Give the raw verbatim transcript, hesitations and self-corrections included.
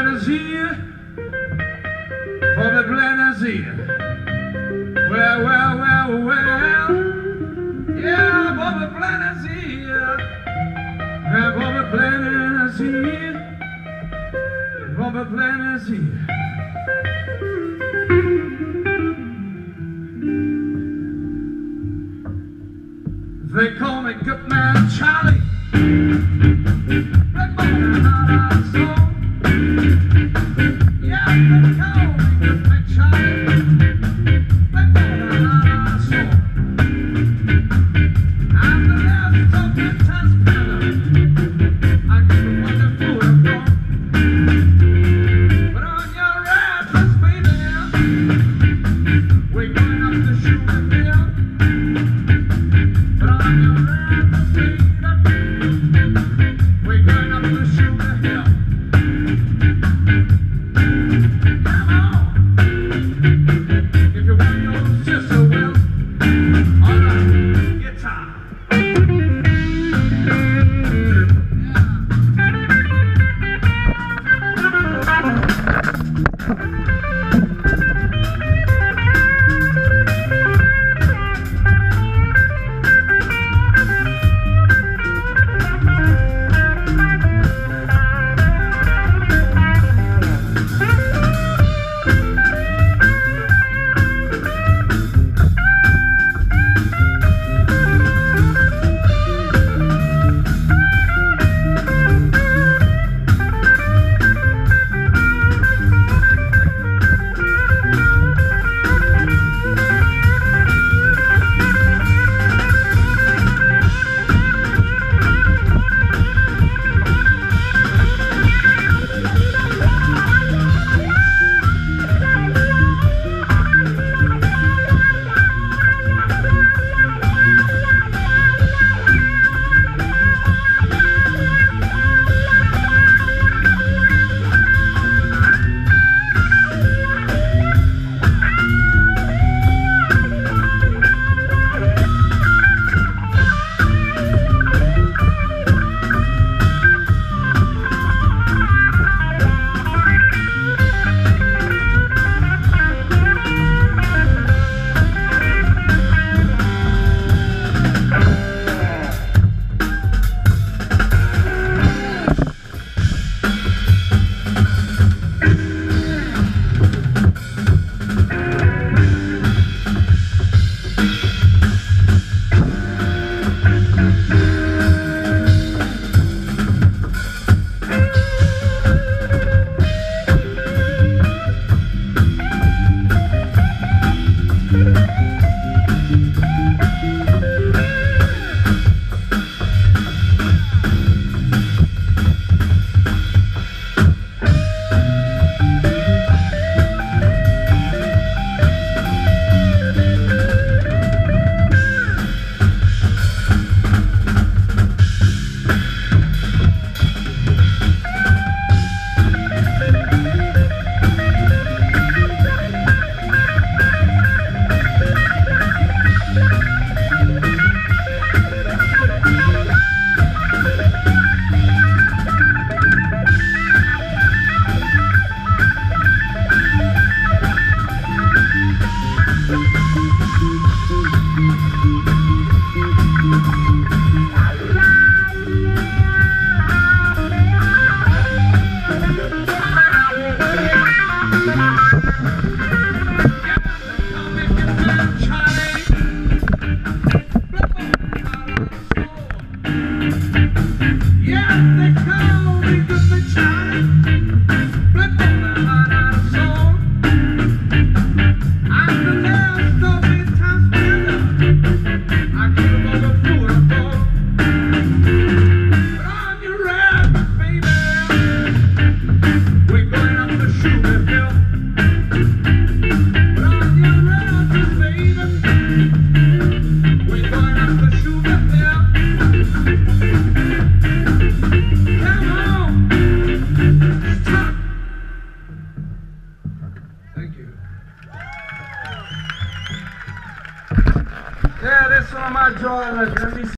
is here, Bobby Bland is here. Well, well, well, well, yeah, Bobby Bland is here. Yeah, Bobby Bland is here. Bobby Bland is here. They call me Goodman Charlie. Red Bone out of soul. Yeah, they call me Goodman Charlie. Red Bone out of soul. I'm the last of the task. I give a wonderful report. But on your address, baby, we're going up to shoot the bill. But on your address, baby, we're going up to shoot the hill. Come on, if you want your sister, well, all right, guitar. Yeah, adesso la maggio alla grandissima